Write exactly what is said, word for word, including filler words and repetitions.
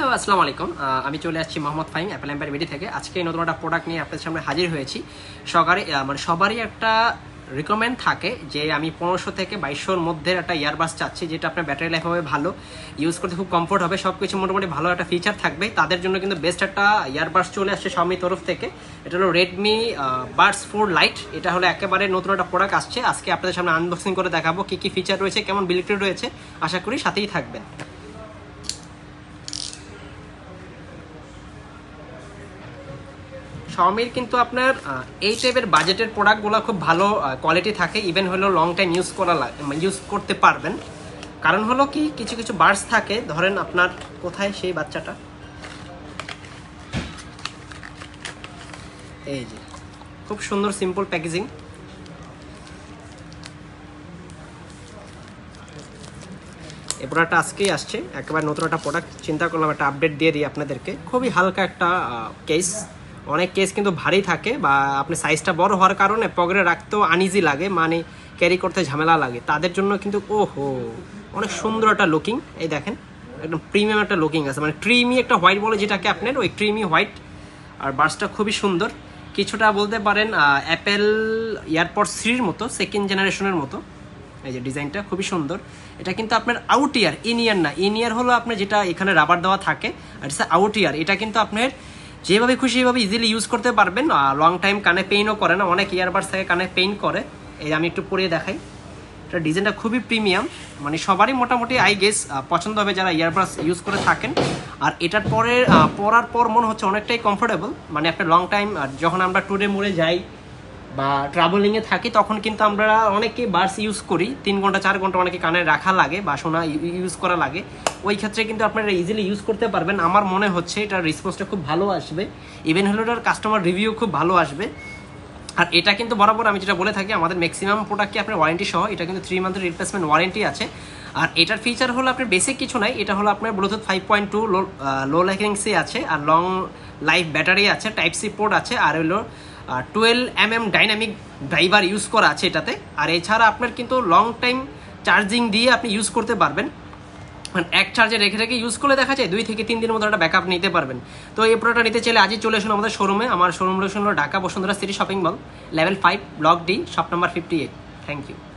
Hello আসসালামু আলাইকুম, আমি চলে আসছি Mohammad Fahim Apple Empire BD থেকে। আজকে নতুন একটা প্রোডাক্ট নিয়ে আপনাদের সামনে হাজির হয়েছি। সকালে মানে সবারই একটা রিকমেন্ড থাকে যে আমি পনেরোশো থেকে বাইশশোর মধ্যে একটা ইয়ারবাস চাচ্ছি, যেটা আপনার ব্যাটারি লাইফ হবে ভালো, ইউজ করতে খুব কমফোর্ট হবে, সব কিছু মোটামুটি ভালো একটা ফিচার থাকবে। তাদের জন্য কিন্তু বেস্ট একটা ইয়ারবাস চলে আসছে শাওমি তরফ থেকে। এটা হলো রেডমি বাডস ফোর লাইট। এটা হলো একেবারে নতুন একটা প্রোডাক্ট আসছে। আজকে আপনাদের সামনে আনবক্সিং করে দেখাবো কী কী ফিচার রয়েছে, কেমন বিলিটি রয়েছে। আশা করি সাথেই থাকবেন। শাওমির কিন্তু আপনার এই টাইপের বাজেটের প্রোডাক্টগুলো খুব ভালো কোয়ালিটি থাকে, ইভেন হলো লং টাইম ইউজ করা ইউজ করতে পারবেন। কারণ হলো কি, কিছু কিছু বাডস থাকে, ধরেন আপনার কোথায় সেই বাচ্চাটা, এই যে খুব সুন্দর সিম্পল প্যাকেজিং। এই প্রোডাক্টটা আজকেই আসছে, একেবারে নতুন একটা প্রোডাক্ট। চিন্তা করলাম একটা আপডেট দিয়ে দিই আপনাদেরকে। খুবই হালকা একটা কেস, অনেক কেস কিন্তু ভারী থাকে, বা আপনি সাইজটা বড় হওয়ার কারণে পকেটে রাখতেও আনইজি লাগে, মানে ক্যারি করতে ঝামেলা লাগে, তাদের জন্য কিন্তু ওহো অনেক সুন্দর একটা লুকিং। এই দেখেন একদম প্রিমিয়াম একটা লুকিং আছে, মানে ক্রিমি একটা হোয়াইট বলে যেটাকে, আপনার ওই ক্রিমি হোয়াইট। আর বাসটা খুবই সুন্দর, কিছুটা বলতে পারেন অ্যাপেল এয়ারপড থ্রির মতো, সেকেন্ড জেনারেশনের মতো। এই যে ডিজাইনটা খুবই সুন্দর। এটা কিন্তু আপনার আউট ইয়ার, ইন ইয়ার না। ইন ইয়ার হলো আপনার যেটা এখানে রাবার দেওয়া থাকে, আর এটা আউট ইয়ার। এটা কিন্তু আপনার যেভাবে খুশি সেভাবে ইজিলি ইউজ করতে পারবেন। লং টাইম কানে পেইনও করে না, অনেক ইয়ারবাডস থেকে কানে পেইন করে। এই আমি একটু পরিয়ে দেখাই। এটা ডিজাইনটা খুবই প্রিমিয়াম, মানে সবারই মোটামুটি আই গেস পছন্দ হবে যারা ইয়ারবাডস ইউজ করে থাকেন। আর এটার পরে পরার পর মনে হচ্ছে অনেকটাই কমফোর্টেবল, মানে আপনার লং টাইম যখন আমরা ট্যুরে মোড়ে যাই বা ট্রাভেলিংয়ে থাকি, তখন কিন্তু আমরা অনেকেই বাডস ইউজ করি, তিন ঘন্টা চার ঘন্টা অনেকে কানে রাখা লাগে বা শোনা ইউজ করা লাগে। ওই ক্ষেত্রে কিন্তু আপনারা ইজিলি ইউজ করতে পারবেন। আমার মনে হচ্ছে এটার রেসপন্সটা খুব ভালো আসবে, ইভেন হলো এটার কাস্টমার রিভিউ খুব ভালো আসবে। আর এটা কিন্তু বরাবর আমি যেটা বলে থাকি, আমাদের ম্যাক্সিমাম প্রোডাক্টকে আপনার ওয়ারেন্টি সহ, এটা কিন্তু থ্রি মান্থের রিপ্লেসমেন্ট ওয়ারেন্টি আছে। আর এটার ফিচার হলো আপনার বেসিক কিছু নাই, এটা হলো আপনার Bluetooth five point two low low latency আছে, আর লং লাইফ ব্যাটারি আছে, টাইপ সি পোর্ট আছে, আর হলো twelve M M dynamic driver use করা আছে এটাতে। আর এছাড়া আপনার কিন্তু লং টাইম চার্জিং দিয়ে আপনি ইউজ করতে পারবেন, মানে এক চার্জে রেখে রেখে ইউজ করলে দেখা যায় দুই থেকে তিন দিনের মতো একটা ব্যাকআপ নিতে পারবেন। তো এই প্রোডাক্টটা নিতে চাইলে আজই চলে আসুন আমাদের শোরুমে। আমার শোরুম লোকেশন হলো Dhaka Bashundhara City shopping mall, level five, block D, shop number fifty eight. Thank you.